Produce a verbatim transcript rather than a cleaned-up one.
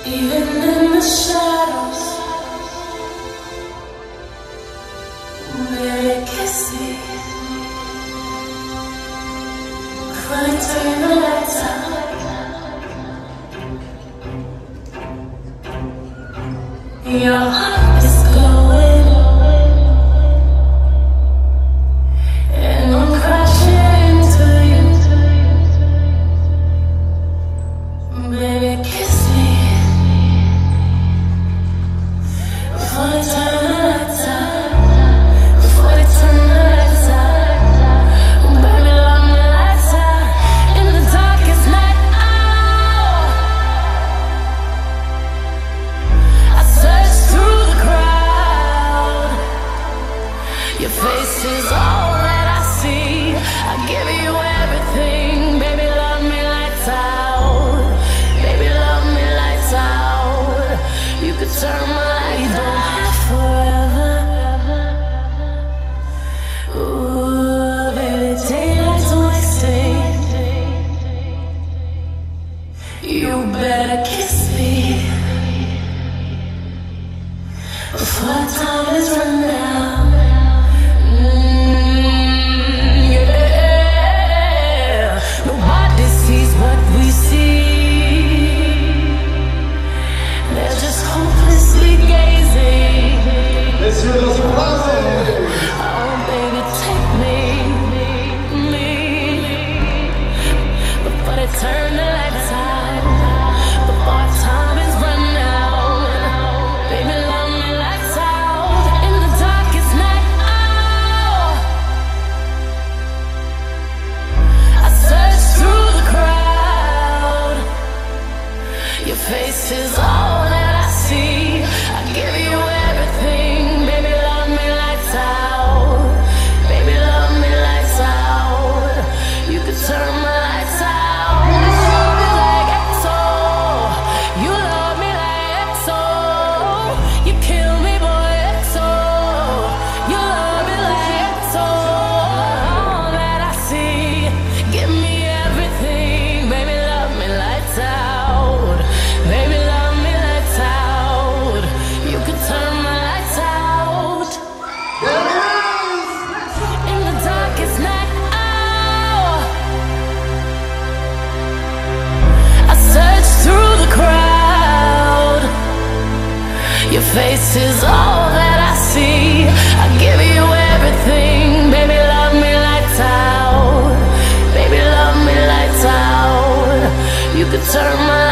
Even in the shadows, baby, kiss me. Before I turn the lights out, your heart is glowing, and I'm crashing into you. Baby, kiss me. Before I turn the lights out, before I turn the lights out, baby, love me lights out in the darkest night. Oh, I search through the crowd. Your face is all that I see. I give you everything, baby, love me lights out. Baby, love me lights out. You could turn my lights on. You better kiss me before time is run out. Mm, yeah. Nobody sees what we see. They're just hopelessly gazing. Let's hear those applauses. Oh, baby, take me, me, before they turn the lights out. Face is all that I see. I give you everything, baby, love me lights out. Baby, love me lights out. You could turn my lights out. You love me like X O. You love me like X O. You kill me, boy, X O. You love me like X O. All that I see. Give me everything, baby, love me lights out. Baby, love me lights out. You can turn my lights out. In the darkest night, oh, I search through the crowd. Your face is all that I see. I give you everything, baby, love me lights out. Baby, love me lights out. You can turn my